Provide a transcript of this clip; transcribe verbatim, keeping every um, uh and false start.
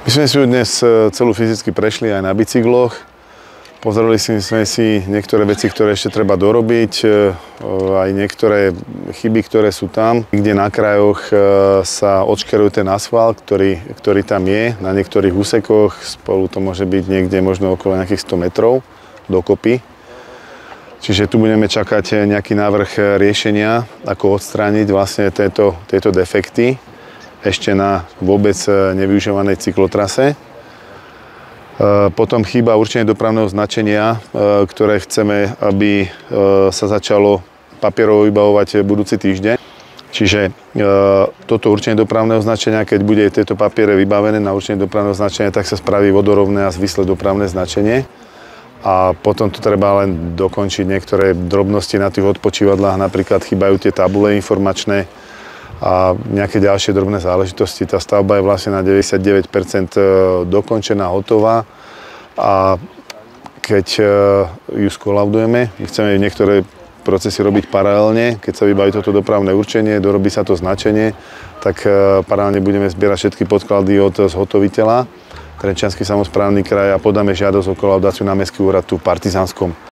My sme si dnes celú fyzicky prešli aj na bicykloch. Pozreli sme si niektoré veci, ktoré ešte treba dorobiť, aj niektoré chyby, ktoré sú tam, kde na krajoch sa odškeruje ten asfalt, ktorý, ktorý tam je. Na niektorých úsekoch spolu to môže byť niekde možno okolo nejakých sto metrov dokopy. Čiže tu budeme čakať nejaký návrh riešenia, ako odstrániť vlastne tieto, tieto defekty ešte na vôbec nevyužívanej cyklotrase. Potom chýba určenie dopravného značenia, ktoré chceme, aby sa začalo papierovo vybavovať budúci týždeň. Čiže toto určenie dopravného značenia, keď bude tieto papiere vybavené na určenie dopravného značenia, tak sa spraví vodorovné a zvislé dopravné značenie. A potom to treba len dokončiť niektoré drobnosti na tých odpočívadlách, napríklad chýbajú tie tabule informačné a nejaké ďalšie drobné záležitosti. Tá stavba je vlastne na deväťdesiatdeväť percent dokončená, hotová a keď ju skolaudujeme, my chceme niektoré procesy robiť paralelne, keď sa vybaví toto dopravné určenie, dorobí sa to značenie, tak paralelne budeme zbierať všetky podklady od zhotoviteľa, Trenčiansky samosprávny kraj, a podáme žiadosť o kolaudáciu na Mestský úrad tu v Partizánskom.